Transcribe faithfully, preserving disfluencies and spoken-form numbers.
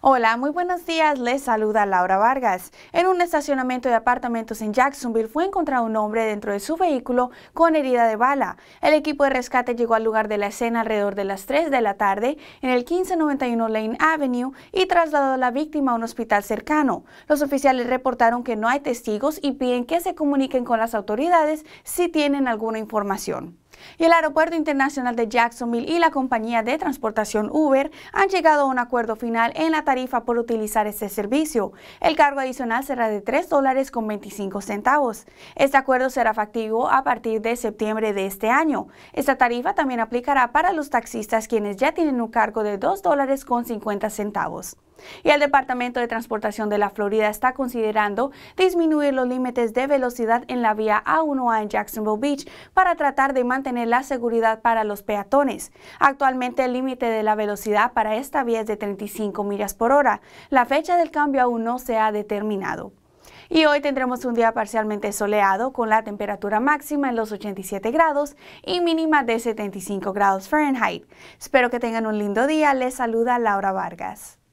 Hola, muy buenos días. Les saluda Laura Vargas. En un estacionamiento de apartamentos en Jacksonville fue encontrado un hombre dentro de su vehículo con herida de bala. El equipo de rescate llegó al lugar de la escena alrededor de las tres de la tarde en el quince noventa y uno Lane Avenue y trasladó a la víctima a un hospital cercano. Los oficiales reportaron que no hay testigos y piden que se comuniquen con las autoridades si tienen alguna información. Y el Aeropuerto Internacional de Jacksonville y la compañía de transportación Uber han llegado a un acuerdo final en la tarifa por utilizar este servicio. El cargo adicional será de tres dólares con veinticinco centavos. Este acuerdo será factivo a partir de septiembre de este año. Esta tarifa también aplicará para los taxistas quienes ya tienen un cargo de dos dólares con cincuenta centavos. Y el Departamento de Transportación de la Florida está considerando disminuir los límites de velocidad en la vía A uno A en Jacksonville Beach para tratar de mantener la seguridad para los peatones. Actualmente el límite de la velocidad para esta vía es de treinta y cinco millas por hora. La fecha del cambio aún no se ha determinado. Y hoy tendremos un día parcialmente soleado con la temperatura máxima en los ochenta y siete grados y mínima de setenta y cinco grados Fahrenheit. Espero que tengan un lindo día. Les saluda Laura Vargas.